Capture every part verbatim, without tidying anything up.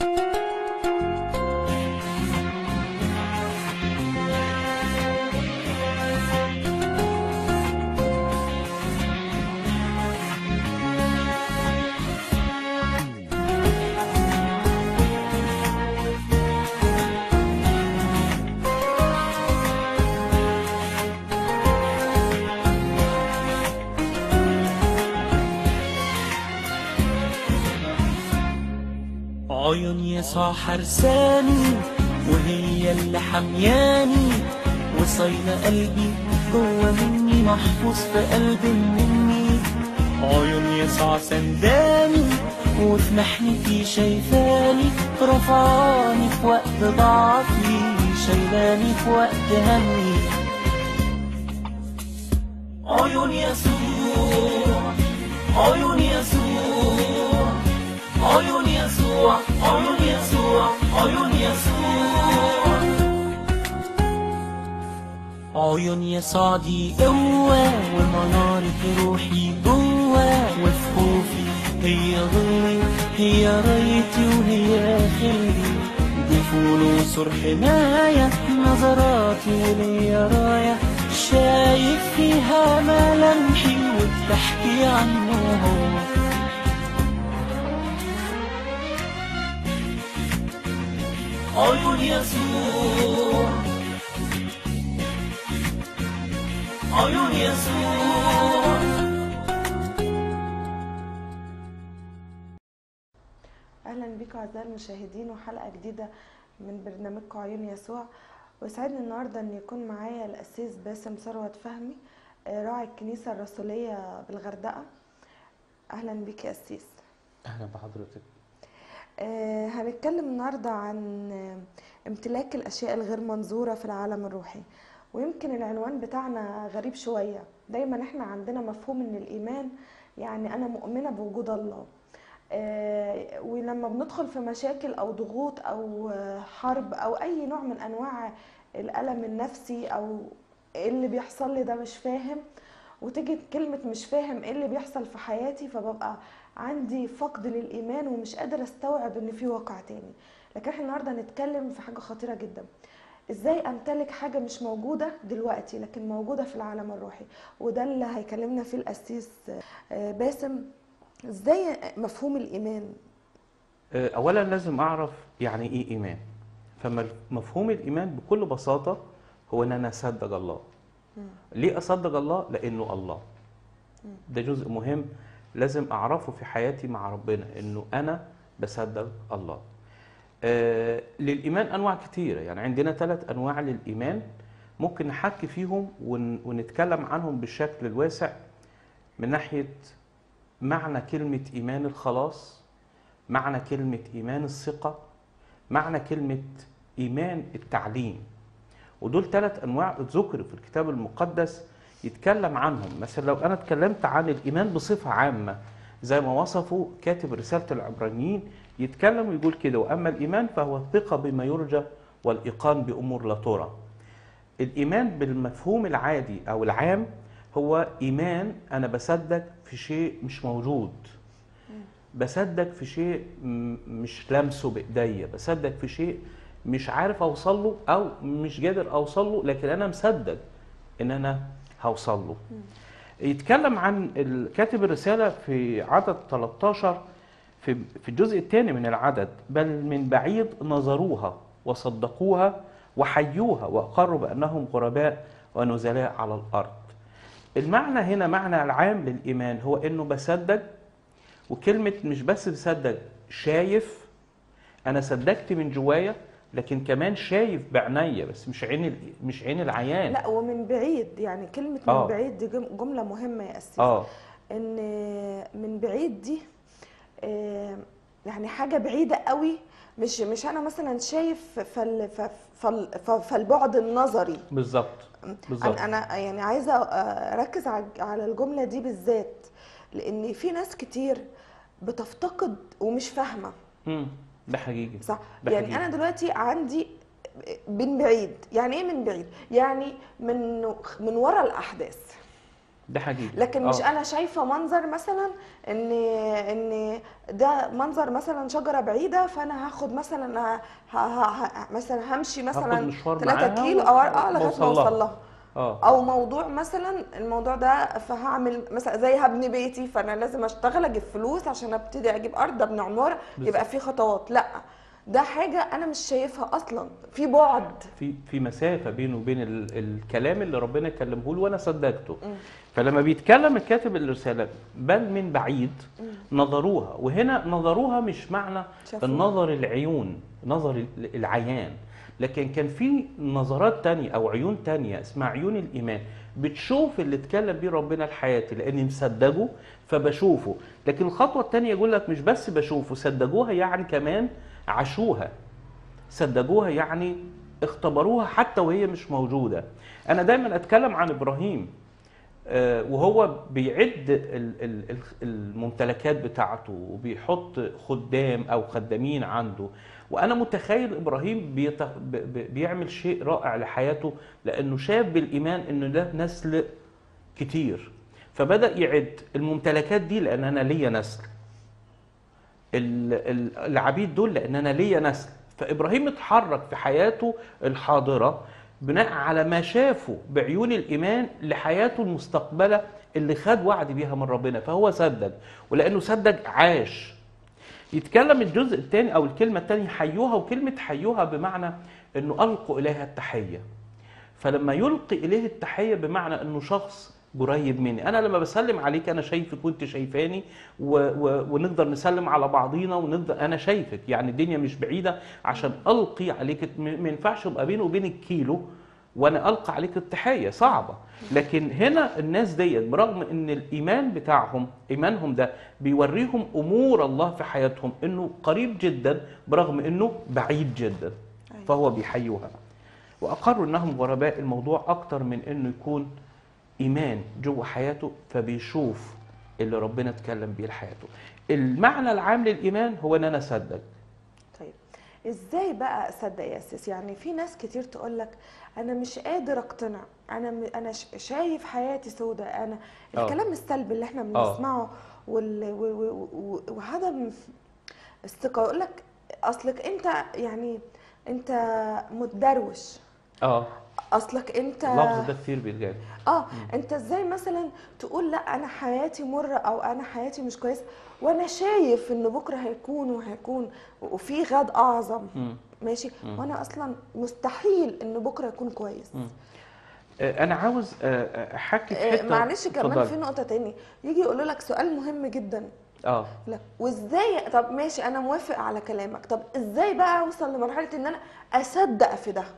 عيون يسوع حرساني وهي اللي حمياني، وصايلة قلبي جوا مني، محفوظ في قلبي مني. عيون يسوع سنداني وفي محنتي شايفاني، رفعاني في وقت ضعفي، شايلاني في وقت همي. عيون يسوع، عيون يسوع، عيون يسوع، عيون يسوع، عيون يسوع. عيون يسوع دي قوة ومنارة روحي جوا، وفي خوفي هي ظلي، هي رايتي وهي خلي. دي فول وسور حماية، نظراتي وليا راية، شايف فيها ملامحي وبتحكي عنه هو. عيون يسوع، عيون يسوع. اهلا بكم اعزائي المشاهدين وحلقه جديده من برنامجكم عيون يسوع. ويسعدني النهارده ان يكون معايا القسيس باسم ثروت فهمي، راعي الكنيسه الرسوليه بالغردقه. اهلا بك يا قسيس. اهلا بحضرتك. آه هنتكلم النهارده عن امتلاك الاشياء الغير منظوره في العالم الروحي، ويمكن العنوان بتاعنا غريب شويه. دايما احنا عندنا مفهوم ان الايمان يعني انا مؤمنه بوجود الله، آه ولما بندخل في مشاكل او ضغوط او حرب او اي نوع من انواع الالم النفسي او ايه اللي بيحصل لي ده مش فاهم، وتيجي كلمه مش فاهم ايه اللي بيحصل في حياتي، فببقى عندي فقد للايمان ومش قادر استوعب ان في واقع تاني. لكن احنا النهارده هنتكلم في حاجه خطيره جدا، ازاي امتلك حاجه مش موجوده دلوقتي لكن موجوده في العالم الروحي. وده اللي هيكلمنا فيه القسيس باسم. ازاي مفهوم الايمان؟ اولا لازم اعرف يعني ايه ايمان. فمفهوم الايمان بكل بساطه هو ان انا اصدق الله. م. ليه اصدق الله؟ لانه الله. م. ده جزء مهم لازم اعرفه في حياتي مع ربنا، انه انا بصدق الله. آه للايمان انواع كتيره، يعني عندنا ثلاث انواع للايمان ممكن نحكي فيهم ون ونتكلم عنهم بالشكل الواسع، من ناحيه معنى كلمه ايمان الخلاص، معنى كلمه ايمان الثقه، معنى كلمه ايمان التعليم. ودول ثلاث انواع اتذكروا في الكتاب المقدس يتكلم عنهم. مثلا لو انا اتكلمت عن الايمان بصفه عامه زي ما وصفه كاتب رساله العبرانيين، يتكلم ويقول كده: واما الايمان فهو الثقه بما يرجى والايقان بامور لا ترى. الايمان بالمفهوم العادي او العام هو ايمان انا بصدق في شيء مش موجود، بصدق في شيء مش لامسه بايديا، بصدق في شيء مش عارف اوصل له او مش قادر اوصل له، لكن انا مصدق ان انا هوصل له. يتكلم عن كاتب الرساله في عدد ثلاثة عشر في في الجزء الثاني من العدد: بل من بعيد نظروها وصدقوها وحيوها واقروا بانهم غرباء ونزلاء على الارض. المعنى هنا معنى العام للايمان هو انه بصدق، وكلمه مش بس بصدق، شايف. انا صدقت من جوايا، لكن كمان شايف بعينيا، بس مش عين مش عين العيان. لا، ومن بعيد. يعني كلمه من آه. بعيد دي جمله مهمه يا قسيس. اه ان من بعيد دي يعني حاجه بعيده قوي، مش مش انا مثلا شايف فال فال فالبعد النظري. بالظبط بالظبط. انا يعني عايزه اركز على الجمله دي بالذات، لان في ناس كتير بتفتقد ومش فاهمه. امم ده حقيقي صح. ده يعني حقيقي. انا دلوقتي عندي من بعيد. يعني ايه من بعيد؟ يعني من من وراء الاحداث. ده حقيقي. لكن مش اه انا شايفه منظر مثلا ان ان ده منظر مثلا شجره بعيده، فانا هاخد مثلا ه... ه... ه... ه- مثلا همشي هاخد مثلا مشوار 3 معاها كيلو او اه لغايه ما وبوصل لها. اوصل لها. اه او موضوع مثلا الموضوع ده فهعمل مثلا زي هبني بيتي، فانا لازم اشتغل اجيب فلوس عشان ابتدي اجيب ارض ابني عماره، يبقى في خطوات. لا، ده حاجه انا مش شايفها اصلا، في بعد. في في مسافه بينه وبين ال... الكلام اللي ربنا كلمه له وانا صدقته. مم. فلما بيتكلم الكاتب الرساله بل من بعيد نظروها، وهنا نظروها مش معنى شافوها. النظر العيون، نظر ال- العيان، لكن كان في نظرات تانية او عيون تانية اسمها عيون الايمان، بتشوف اللي اتكلم بيه ربنا لحياتي لاني مصدقه فبشوفه. لكن الخطوه التانية يقول لك مش بس بشوفه، صدقوها يعني كمان عاشوها، صدقوها يعني اختبروها حتى وهي مش موجوده. انا دايما اتكلم عن ابراهيم آه، وهو بيعد ال- ال- ال- الممتلكات بتاعته وبيحط خدام او خدامين عنده، وانا متخيل ابراهيم بيت- ب- ب- بيعمل شيء رائع لحياته لانه شاف بالايمان انه ده نسل كتير، فبدا يعد الممتلكات دي لان انا ليا نسل، ال- ال- العبيد دول لان انا ليا نسل. فابراهيم اتحرك في حياته الحاضره بناء على ما شافه بعيون الايمان لحياته المستقبله اللي خد وعد بيها من ربنا، فهو صدق، ولانه صدق عاش. يتكلم الجزء الثاني او الكلمه الثانيه حيوها، وكلمه حيوها بمعنى انه القوا اليها التحيه. فلما يلقي اليه التحيه بمعنى انه شخص قريب مني، انا لما بسلم عليك انا شايفك وانت شايفاني و... و... ونقدر نسلم على بعضينا ونقدر، انا شايفك يعني الدنيا مش بعيده عشان القي عليك، م- ما ينفعش يبقى بيني وبينك كيلو وانا القى عليك التحيه، صعبه. لكن هنا الناس ديت برغم ان الايمان بتاعهم ايمانهم ده بيوريهم امور الله في حياتهم انه قريب جدا برغم انه بعيد جدا، فهو بيحيوها واقروا انهم غرباء. الموضوع اكتر من انه يكون ايمان جوه حياته فبيشوف اللي ربنا اتكلم بيه لحياته. المعنى العام للايمان هو ان انا اصدق. طيب ازاي بقى اصدق يا اساس؟ يعني في ناس كتير تقول لك انا مش قادر اقتنع، انا م... انا ش- شايف حياتي سوداء، انا آه. الكلام السلبي اللي احنا آه. بنسمعه وال... و... و... و... وعدم الثقه. يقول لك اصلك انت يعني انت متدروش، اه اصلك انت اللفظ ده كتير بيتقال. اه انت ازاي مثلا تقول لا انا حياتي مره او انا حياتي مش كويسه وانا شايف ان بكره هيكون وهيكون وفي غد اعظم، مم. ماشي، مم. وانا اصلا مستحيل ان بكره يكون كويس. مم. آه، انا عاوز آه، آه، احكي في آه، حته. معلش كمان اتفضلي. في نقطه تاني، يجي يقولوا لك سؤال مهم جدا، اه لا وازاي؟ طب ماشي انا موافق على كلامك، طب ازاي بقى اوصل لمرحله ان انا اصدق في ده؟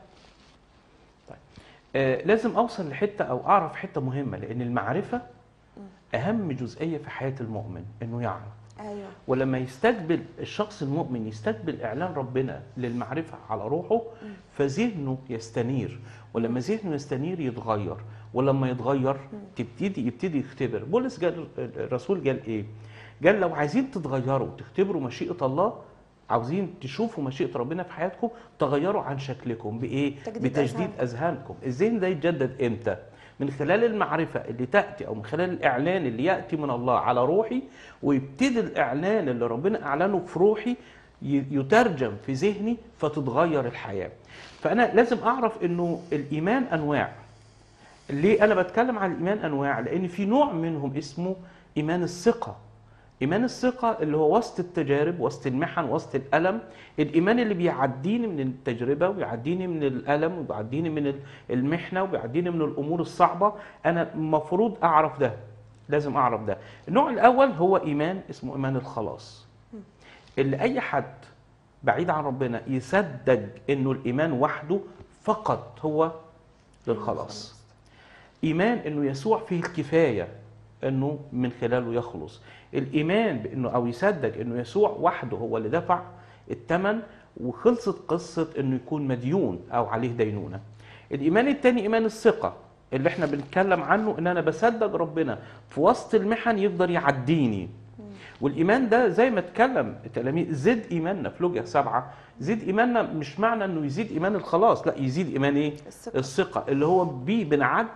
آه، لازم اوصل لحته او اعرف حته مهمه، لان المعرفه اهم جزئيه في حياه المؤمن انه يعرف. ايوه ولما يستقبل الشخص المؤمن يستقبل اعلان ربنا للمعرفه على روحه فذهنه يستنير، ولما ذهنه يستنير يتغير، ولما يتغير تبتدي يبتدي يختبر. بولس قال، الرسول قال ايه؟ قال لو عايزين تتغيروا تختبروا مشيئه الله، عاوزين تشوفوا مشيئه ربنا في حياتكم، تغيروا عن شكلكم بايه؟ تجديد بتجديد أذهانكم. اذهانكم. الذهن ده يتجدد امتى؟ من خلال المعرفة اللي تأتي أو من خلال الإعلان اللي يأتي من الله على روحي، ويبتدي الإعلان اللي ربنا أعلنه في روحي ي- يترجم في ذهني فتتغير الحياة. فأنا لازم أعرف إنه الإيمان أنواع. ليه أنا بتكلم عن الإيمان أنواع؟ لأن في نوع منهم اسمه إيمان الثقة. إيمان الثقة اللي هو وسط التجارب، وسط المحن، وسط الألم، الإيمان اللي بيعديني من التجربة ويعديني من الألم ويعديني من المحنة ويعديني من الأمور الصعبة. أنا المفروض أعرف ده، لازم أعرف ده. النوع الأول هو إيمان اسمه إيمان الخلاص، اللي أي حد بعيد عن ربنا يصدق إنه الإيمان وحده فقط هو للخلاص. إيمان إنه يسوع فيه الكفاية انه من خلاله يخلص. الايمان بانه او يصدق انه يسوع وحده هو اللي دفع الثمن وخلصت قصه انه يكون مديون او عليه دينونه. الايمان الثاني ايمان الثقه اللي احنا بنتكلم عنه، ان انا بصدق ربنا في وسط المحن يقدر يعديني. والايمان ده زي ما اتكلم التلاميذ، زد ايماننا في لوقا سبعة، زد ايماننا مش معنى انه يزيد ايمان الخلاص، لا يزيد ايمان ايه؟ الثقة. الثقه اللي هو بيه بنعدي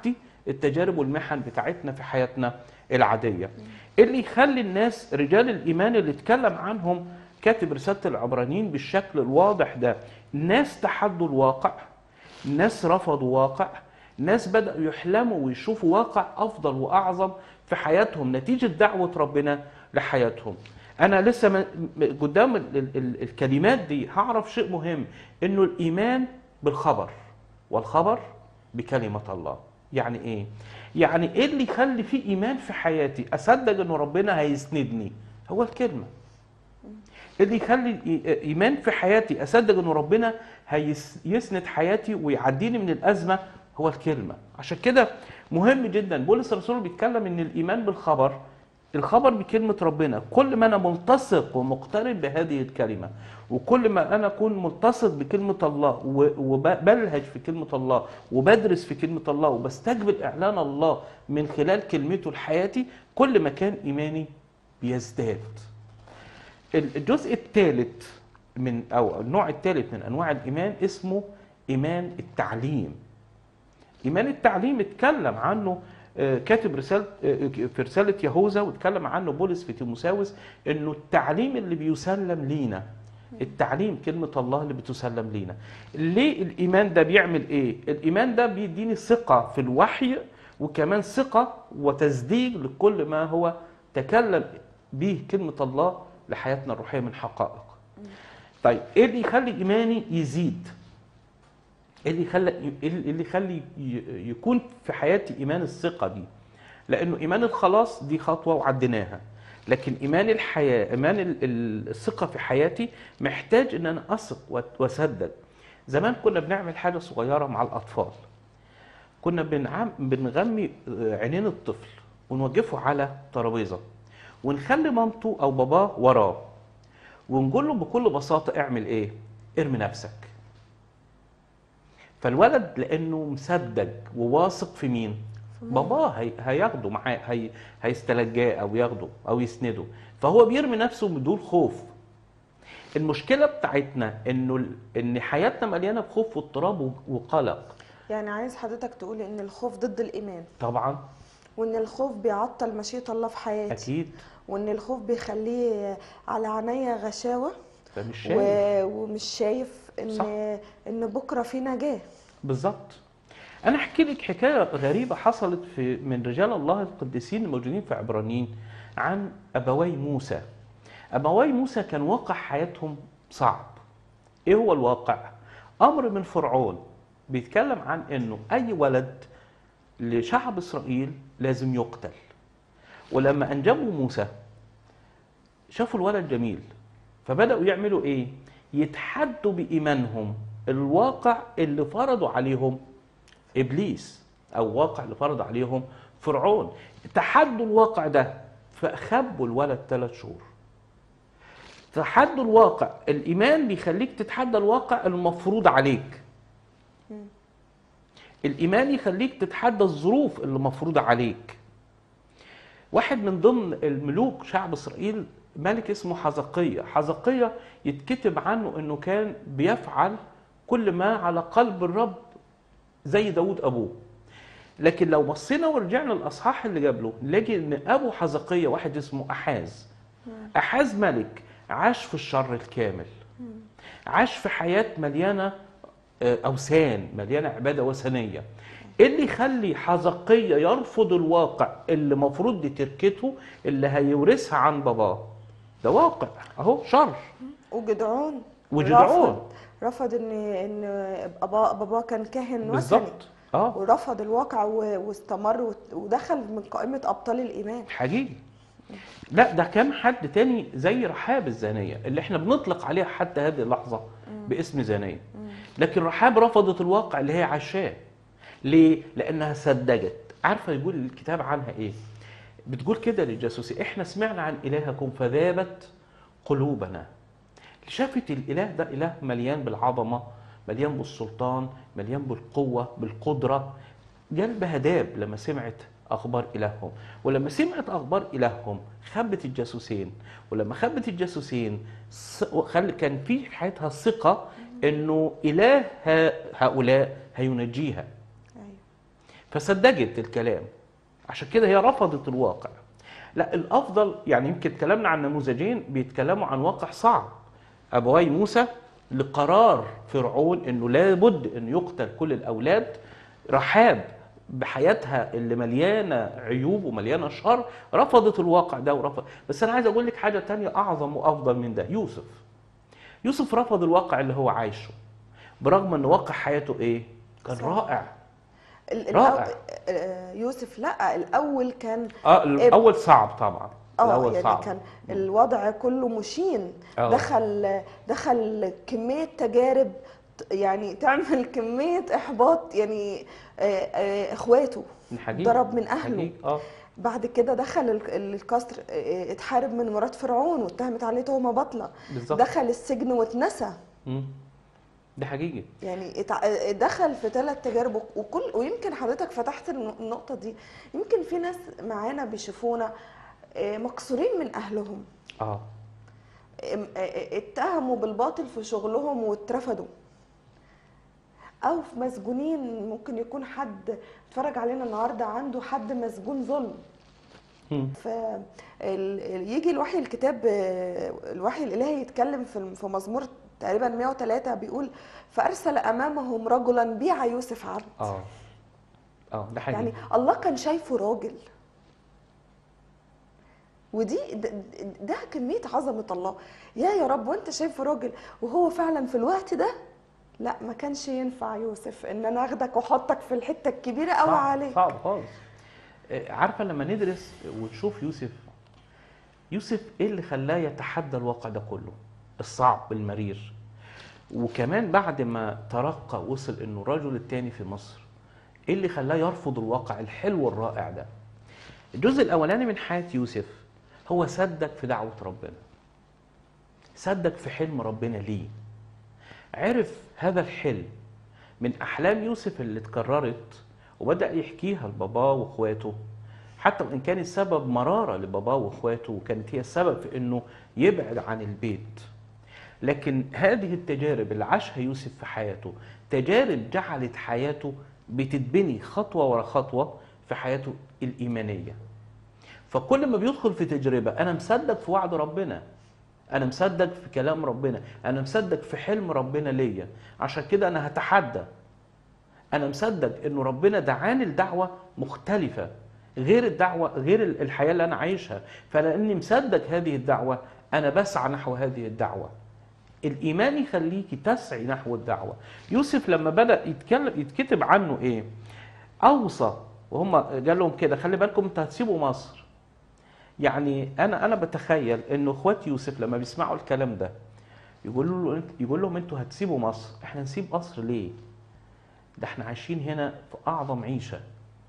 التجارب والمحن بتاعتنا في حياتنا العادية. اللي يخلي الناس رجال الإيمان اللي اتكلم عنهم كاتب رسالة العبرانيين بالشكل الواضح ده، ناس تحدوا الواقع، ناس رفضوا واقع، ناس بدأوا يحلموا ويشوفوا واقع أفضل وأعظم في حياتهم نتيجة دعوة ربنا لحياتهم. أنا لسه م- م- قدام ال- ال- ال- الكلمات دي هعرف شيء مهم، إنه الإيمان بالخبر والخبر بكلمة الله. يعني إيه؟ يعني إيه اللي يخلي فيه إيمان في حياتي أصدق إنه ربنا هيسندني؟ هو الكلمة. اللي يخلي ايمان في حياتي اصدق انه ربنا هيسند حياتي ويعديني من الازمه هو الكلمه. عشان كده مهم جدا بولس الرسول بيتكلم ان الايمان بالخبر، الخبر بكلمه ربنا، كل ما انا ملتصق ومقترب بهذه الكلمه، وكل ما انا اكون ملتصق بكلمه الله وبلهج في كلمه الله وبدرس في كلمه الله وبستقبل اعلان الله من خلال كلمته لحياتي، كل ما كان ايماني بيزداد. الجزء الثالث من او النوع الثالث من انواع الايمان اسمه ايمان التعليم. ايمان التعليم اتكلم عنه كاتب رساله في رساله يهوذا، واتكلم عنه بولس في تيموثاوس، انه التعليم اللي بيسلم لينا، التعليم كلمه الله اللي بتسلم لينا. ليه الايمان ده بيعمل ايه؟ الايمان ده بيديني ثقه في الوحي، وكمان ثقه وتصديق لكل ما هو تكلم به كلمه الله لحياتنا الروحيه من حقائق. طيب ايه اللي يخلي ايماني يزيد؟ ايه اللي يخلي ايه اللي يخلي يكون في حياتي ايمان الثقه دي؟ لانه ايمان الخلاص دي خطوه وعديناها، لكن ايمان الحياه، ايمان الثقه في حياتي محتاج ان انا اثق واصدق. زمان كنا بنعمل حاجه صغيره مع الاطفال، كنا بنعم بنغمي عينين الطفل ونوقفه على ترابيزه ونخلي مامته او باباه وراه ونقول له بكل بساطه اعمل ايه؟ ارمي نفسك. فالولد لانه مصدق وواثق في مين؟ باباه هي... هياخده معاه، هي... هيستلجاه او ياخده او يسنده، فهو بيرمي نفسه بدون خوف. المشكله بتاعتنا انه ان حياتنا مليانه بخوف واضطراب وقلق. يعني عايز حضرتك تقول ان الخوف ضد الايمان طبعا. وان الخوف بيعطل مشيئة الله في حياتي. اكيد. وان الخوف بيخليه على عينيا غشاوة فمش و... شايف. ومش شايف ان صح. ان بكره في نجاة. بالظبط. انا احكي لك حكايه غريبه حصلت في من رجال الله القديسين الموجودين في عبرانيين عن ابوي موسى. ابوي موسى كان واقع حياتهم صعب. ايه هو الواقع؟ امر من فرعون بيتكلم عن انه اي ولد لشعب اسرائيل لازم يقتل. ولما انجبوا موسى شافوا الولد جميل، فبداوا يعملوا ايه؟ يتحدوا بايمانهم الواقع اللي فرضوا عليهم ابليس، او واقع اللي فرض عليهم فرعون. تحدوا الواقع ده فخبوا الولد ثلاث شهور. تحدوا الواقع، الايمان بيخليك تتحدى الواقع المفروض عليك. الايمان يخليك تتحدى الظروف اللي مفروضه عليك. واحد من ضمن الملوك شعب اسرائيل ملك اسمه حزقية. حزقية يتكتب عنه انه كان بيفعل كل ما على قلب الرب زي داود ابوه. لكن لو بصينا ورجعنا الاصحاح اللي قبله نلاقي ان ابو حزقية واحد اسمه احاز. احاز ملك عاش في الشر الكامل، عاش في حياة مليانة اوثان، مليانة عبادة وثنية. ايه اللي يخلي حزقية يرفض الواقع اللي مفروض دي تركته اللي هيورثها عن باباه؟ ده واقع اهو شر. وجدعون وجدعون رفض, رفض ان ان بابا بابا كان كاهن وثني. بالظبط. اه ورفض الواقع واستمر ودخل من قائمة ابطال الايمان. حقيقي. لا ده كان حد تاني زي رحاب الزانية اللي احنا بنطلق عليها حتى هذه اللحظة باسم زانية. لكن رحاب رفضت الواقع اللي هي عاشاه. ليه؟ لأنها صدقت. عارفة يقول الكتاب عنها إيه؟ بتقول كده للجاسوسي: إحنا سمعنا عن إلهكم فذابت قلوبنا. شافت الإله ده إله مليان بالعظمة، مليان بالسلطان، مليان بالقوة، بالقدرة. قلبها داب لما سمعت أخبار إلههم. ولما سمعت أخبار إلههم خبت الجاسوسين. ولما خبت الجاسوسين خل كان في حياتها ثقة إنه إله هؤلاء هينجيها. فصدقت الكلام، عشان كده هي رفضت الواقع. لا، الافضل يعني يمكن اتكلمنا عن نموذجين بيتكلموا عن واقع صعب. ابوي موسى لقرار فرعون انه لابد ان يقتل كل الاولاد، رحاب بحياتها اللي مليانه عيوب ومليانه شر رفضت الواقع ده ورفض. بس انا عايز اقول لك حاجه تانية اعظم وافضل من ده. يوسف يوسف رفض الواقع اللي هو عايشه، برغم ان واقع حياته ايه؟ كان صح. رائع. ال- رائع. الأو... آه، يوسف لا الاول كان اه اب الاول صعب طبعا. اه الاول يعني صعب. كان الوضع كله مشين. اه دخل دخل كمية تجارب، ت- يعني تعمل كمية احباط، يعني آه، آه، اخواته من حقيقي. ضرب من اهله. حقيقي اه. بعد كده دخل ال- القصر، آه، اتحارب من مرات فرعون واتهمت عليه تهمة باطلة. بالظبط. دخل السجن واتنسى. مم. ده حقيقي. يعني اتع- دخل في ثلاث تجارب، وكل ويمكن حضرتك فتحت الن- النقطة دي. يمكن في ناس معانا بيشوفونا آه، مكسورين من أهلهم، اه ام- آه، اتهموا بالباطل في شغلهم واترفضوا، أو في مسجونين. ممكن يكون حد اتفرج علينا النهاردة عنده حد مسجون ظلم. مم. ف ال- ال- يجي الوحي الكتاب، آه، الوحي الإلهي يتكلم في الم- في مزمور تقريبا مئة وثلاثة، بيقول فأرسل أمامهم رجلا بيع يوسف عبد. اه اه ده حقيقي. يعني الله كان شايفه راجل، ودي ده, ده كمية عظمة الله. يا يا رب وانت شايفه راجل، وهو فعلا في الوقت ده لا ما كانش ينفع يوسف ان انا اخدك واحطك في الحتة الكبيرة قوي صعب عليك. صعب خالص. آه، عارفه لما ندرس وتشوف يوسف يوسف ايه اللي خلاه يتحدى الواقع ده كله الصعب المرير، وكمان بعد ما ترقى وصل انه الرجل الثاني في مصر، ايه اللي خلاه يرفض الواقع الحلو الرائع ده؟ الجزء الاولاني من حياه يوسف هو صدق في دعوه ربنا، صدق في حلم ربنا ليه، عرف هذا الحلم من احلام يوسف اللي اتكررت وبدا يحكيها لباباه واخواته، حتى وان كان السبب مراره لباباه واخواته وكانت هي السبب في انه يبعد عن البيت. لكن هذه التجارب اللي عاشها يوسف في حياته تجارب جعلت حياته بتتبني خطوه ورا خطوه في حياته الايمانيه. فكل ما بيدخل في تجربه انا مصدق في وعد ربنا، انا مصدق في كلام ربنا، انا مصدق في حلم ربنا ليا، عشان كده انا هتحدى. انا مصدق انه ربنا دعاني لدعوه مختلفه غير الدعوه غير الحياه اللي انا عايشها، فلاني مصدق هذه الدعوه انا بسعى نحو هذه الدعوه. الايمان يخليكي تسعي نحو الدعوه. يوسف لما بدا يتكلم يتكتب عنه ايه؟ اوصى، وهم قال لهم كده خلي بالكم انتوا هتسيبوا مصر. يعني انا انا بتخيل انه اخوات يوسف لما بيسمعوا الكلام ده يقولوا له يقول لهم انتوا هتسيبوا مصر. احنا نسيب مصر ليه؟ ده احنا عايشين هنا في اعظم عيشه،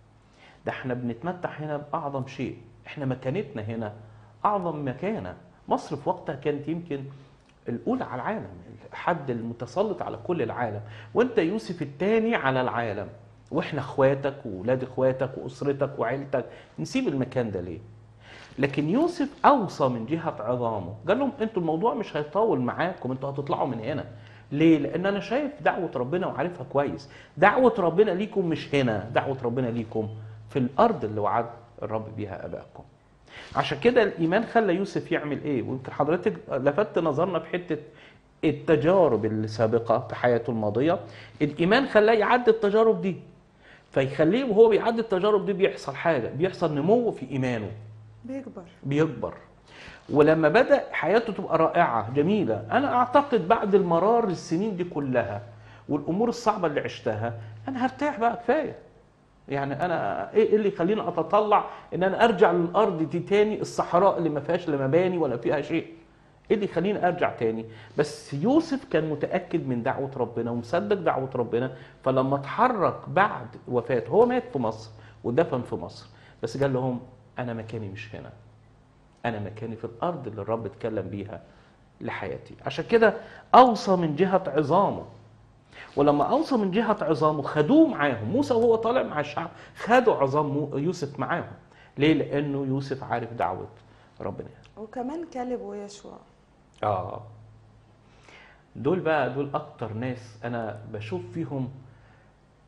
ده احنا بنتمتع هنا باعظم شيء، احنا مكانتنا هنا اعظم مكانه. مصر في وقتها كانت يمكن الاولى على العالم، الحد المتسلط على كل العالم، وانت يوسف الثاني على العالم، واحنا اخواتك واولاد اخواتك واسرتك وعيلتك، نسيب المكان ده ليه؟ لكن يوسف اوصى من جهه عظامه، قال لهم انتوا الموضوع مش هيطول معاكم، انتوا هتطلعوا من هنا. ليه؟ لان انا شايف دعوه ربنا وعارفها كويس. دعوه ربنا ليكم مش هنا، دعوه ربنا ليكم في الارض اللي وعد الرب بيها ابائكم. عشان كده الايمان خلى يوسف يعمل ايه؟ ويمكن حضرتك لفت نظرنا في حته التجارب السابقه في حياته الماضيه، الايمان خلاه يعدي التجارب دي، فيخليه وهو بيعدي التجارب دي بيحصل حاجه، بيحصل نمو في ايمانه، بيكبر بيكبر. ولما بدأ حياته تبقى رائعة جميلة، أنا أعتقد بعد المرار السنين دي كلها والأمور الصعبة اللي عشتها أنا هرتاح بقى كفاية. يعني أنا إيه اللي يخليني أتطلع إن أنا أرجع للأرض دي تاني، الصحراء اللي ما فيهاش لا مباني ولا فيها شيء، إيه اللي يخليني أرجع تاني؟ بس يوسف كان متأكد من دعوة ربنا ومصدق دعوة ربنا، فلما اتحرك بعد وفاته، هو مات في مصر ودفن في مصر، بس قال لهم أنا مكاني مش هنا، أنا مكاني في الأرض اللي الرب اتكلم بيها لحياتي. عشان كده أوصى من جهة عظامه، ولما أوصى من جهة عظامه خدوه معاهم. موسى وهو طالع مع الشعب خدوا عظام يوسف معاهم. ليه؟ لأنه يوسف عارف دعوة ربنا. وكمان كالب ويشوع. آه دول بقى دول أكتر ناس أنا بشوف فيهم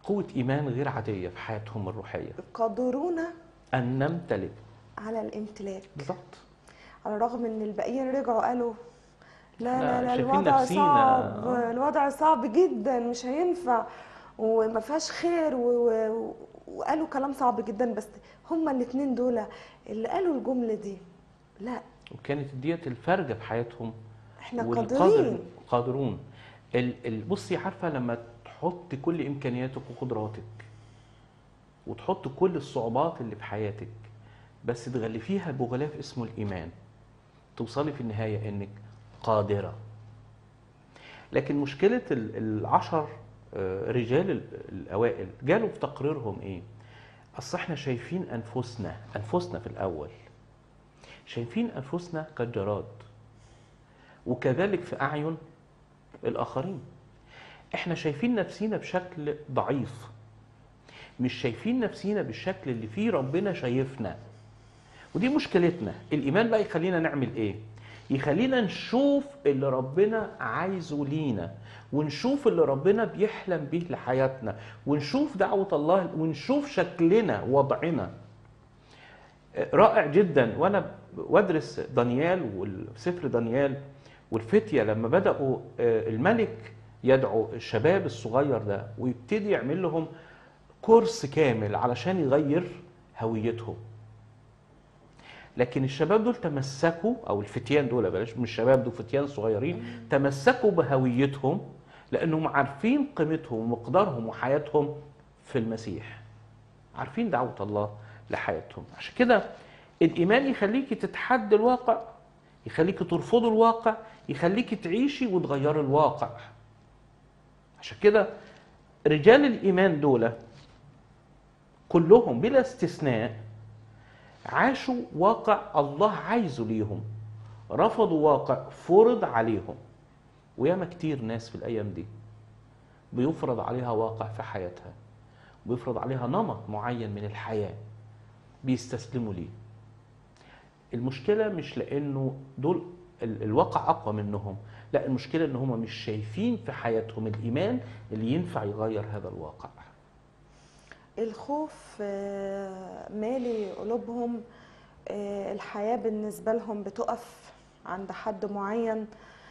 قوة إيمان غير عادية في حياتهم الروحية، قادرون أن نمتلك. على الامتلاك، بالظبط. على الرغم ان الباقيين رجعوا قالوا لا إحنا لا لا شايفين الوضع نفسينا، صعب، آه. الوضع صعب جدا مش هينفع وما فيهاش خير و... و... وقالوا كلام صعب جدا. بس هما الاتنين دول اللي قالوا الجملة دي، لا وكانت ديت الفرجة في حياتهم. احنا والقادر- قادرين. قادرون. ال- ال- بصي، عارفة لما تحط كل إمكانياتك وقدراتك وتحط كل الصعوبات اللي في حياتك بس تغلفيها بغلاف اسمه الإيمان، توصلي في النهاية إنك قادرة. لكن مشكلة ال- العشر آه، رجال ال- الأوائل جالوا في تقريرهم إيه؟ أصل إحنا شايفين أنفسنا أنفسنا في الأول، شايفين أنفسنا كالجراد، وكذلك في أعين الآخرين. إحنا شايفين نفسينا بشكل ضعيف، مش شايفين نفسينا بالشكل اللي فيه ربنا شايفنا. ودي مشكلتنا. الإيمان بقى يخلينا نعمل إيه؟ يخلينا نشوف اللي ربنا عايزه لينا، ونشوف اللي ربنا بيحلم بيه لحياتنا، ونشوف دعوة الله، ونشوف شكلنا وضعنا. رائع جدا. وأنا بدرس دانيال والسفر دانيال والفتية لما بدأوا الملك يدعو الشباب الصغير ده ويبتدي يعمل لهم كورس كامل علشان يغير هويتهم. لكن الشباب دول تمسكوا، او الفتيان دول، بلاش مش شباب، دول فتيان صغيرين، تمسكوا بهويتهم لانهم عارفين قيمتهم ومقدارهم وحياتهم في المسيح، عارفين دعوة الله لحياتهم. عشان كده الايمان يخليكي تتحدى الواقع، يخليكي ترفضي الواقع، يخليكي تعيشي وتغيري الواقع. عشان كده رجال الايمان دول كلهم بلا استثناء عاشوا واقع الله عايزه ليهم، رفضوا واقع فرض عليهم. وياما كتير ناس في الأيام دي بيفرض عليها واقع في حياتها، بيفرض عليها نمط معين من الحياة بيستسلموا ليه. المشكلة مش لأنه دول الواقع أقوى منهم، لا، المشكلة إن هم مش شايفين في حياتهم الإيمان اللي ينفع يغير هذا الواقع. الخوف مالي قلوبهم، الحياة بالنسبة لهم بتقف عند حد معين.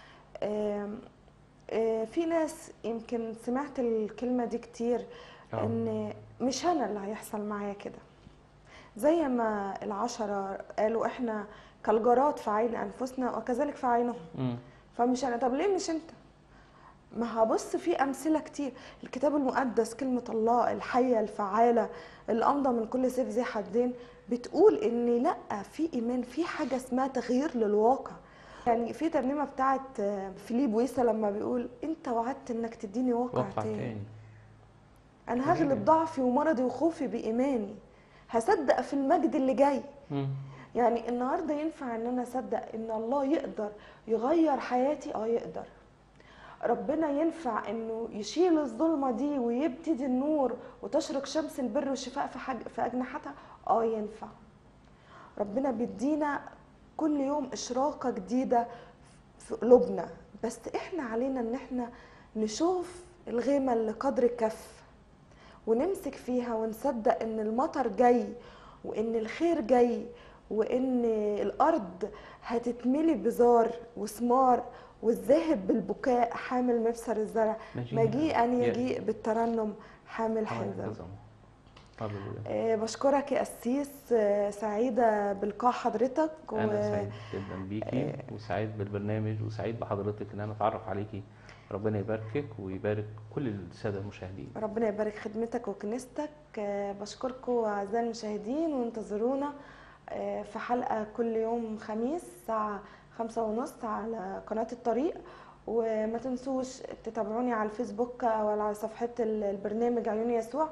في ناس يمكن سمعت الكلمة دي كتير، أوه. ان مش انا اللي هيحصل معايا كده، زي ما العشرة قالوا احنا كالجراد في عين انفسنا وكذلك في عينهم. م. فمش انا، طب ليه مش انت؟ ما هبص في امثله كتير. الكتاب المقدس كلمه الله الحيه الفعاله اللي امضى من كل سيف ذي حدين بتقول ان لا، في ايمان، في حاجه اسمها تغيير للواقع. يعني في ترنيمه بتاعت فيليب ويسا لما بيقول انت وعدت انك تديني واقع, واقع تاني. تاني. انا هغلب ضعفي ومرضي وخوفي بايماني، هصدق في المجد اللي جاي. م. يعني النهارده ينفع ان انا اصدق ان الله يقدر يغير حياتي؟ اه يقدر. ربنا ينفع انه يشيل الظلمه دي ويبتدي النور وتشرق شمس البر والشفاء في حاج في اجنحتها؟ اه ينفع. ربنا بيدينا كل يوم اشراقه جديده في قلوبنا، بس احنا علينا ان احنا نشوف الغيمه اللي قدر الكف ونمسك فيها ونصدق ان المطر جاي وان الخير جاي وان الارض هتتملي بزار وثمار، والذاهب بالبكاء حامل مبصر الزرع، مجيئا يجيء بالترنم حامل حنظل. آه بشكرك يا قسيس، آه سعيده بلقاء حضرتك. انا سعيد جدا بيكي، آه وسعيد بالبرنامج، وسعيد بحضرتك ان انا اتعرف عليكي. ربنا يباركك ويبارك كل الساده المشاهدين. ربنا يبارك خدمتك وكنيستك. آه بشكركم اعزائي المشاهدين، وانتظرونا آه في حلقه كل يوم خميس الساعه خمسة ونص على قناة الطريق. وما تنسوش تتابعوني على الفيسبوك او على صفحة البرنامج عيون يسوع.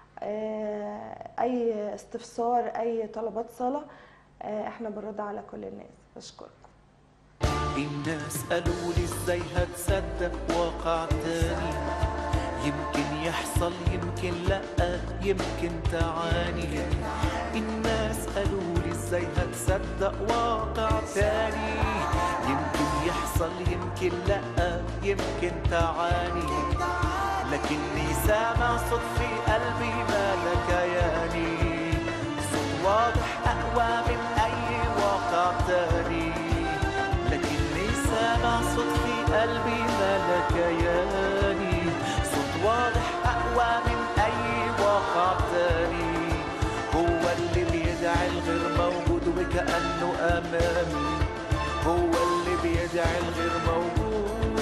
اي استفسار، اي طلبات صلاة، احنا بنرد على كل الناس. بشكركم. الناس قالوا لي ازاي هتصدق واقع تاني، يمكن يحصل يمكن لا، يمكن تعاني. الناس قالوا لي ازاي هتصدق واقع تاني، يمكن يحصل يمكن لا، يمكن تعاني. لكني سامع صوت في قلبي ماذا كياني، صوت واضح أقوى من أي واقع تاني، لكني سامع صوت في قلبي ماذا كياني، صوت واضح أقوى من أي واقع تاني، هو اللي بيدعي الغير موجود وكأنه أمامي، هو اللي بيدعي الغير موجود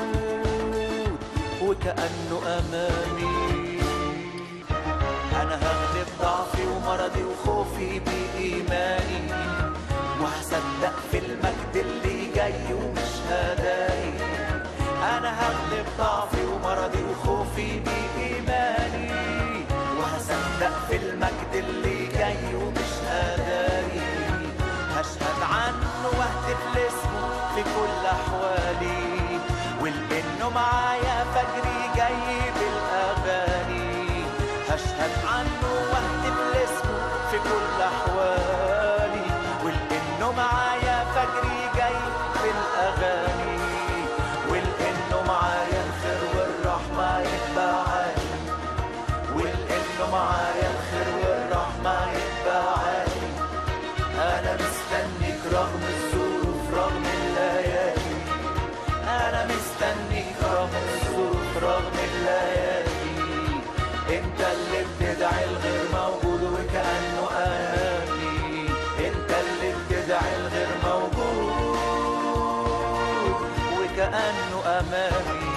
وكأنه أمامي. أنا هغلب ضعفي ومرضي وخوفي بإيماني، وهصدق في المجد اللي جاي ومش هداني. أنا هغلب ضعفي ومرضي وخوفي بإيماني، وهصدق في المجد اللي جاي ومش هداني. هشهد عنه واهتف لاسمه في كل أحوالي، ولأنه معايا فجري جاي بالأغاني. هشهد عنه واهتف لاسمه في كل أحوالي، ولأنه معايا فجري جاي بالأغاني، ولأنه معايا الخير والرحمة يتبعاني، ولأنه معايا الخير والرحمة يتبعاني. أنا مستنيك رغم الظروف رغم الليالي، أنا مستنيك رغم الظروف رغم الليالي. أنت اللي بتدعي الغير موجود وكأنه أمامي، أنت اللي بتدعي الغير موجود وكأنه أمامي.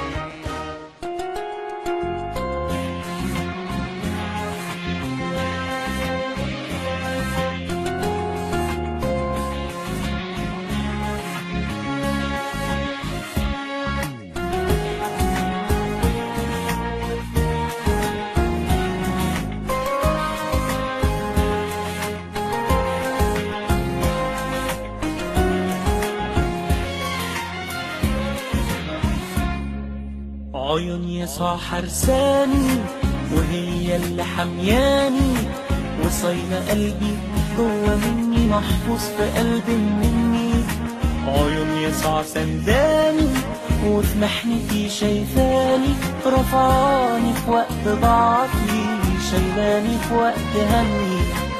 عيون يسوع حرساني وهي اللي حمياني، وصايلة قلبي جوه مني محفوظ في قلب مني. عيون يسوع سنداني وفي محنتي شايفاني، رفعاني في وقت ضعفي شايلاني في وقت همي.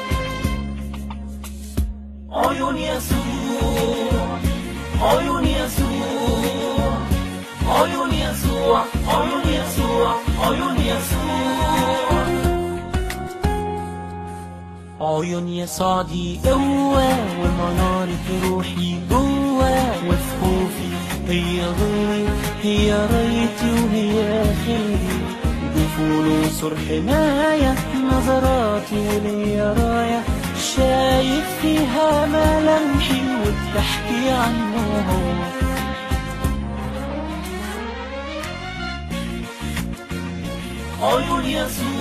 عيون يسوع عيون يسوع عيون يسوع عيون يسوع عيون يسوع. عيون يسوع دي قوة ومنارة روحي جوه، وفي خوفي هي ضوي هي رايتي وهي خيري. جفون وسور حماية نظراتي وليا راية، شايف فيها ملامحي وبتحكي عنه هو. عيون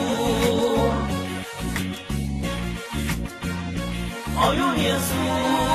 يسوع عيون يسوع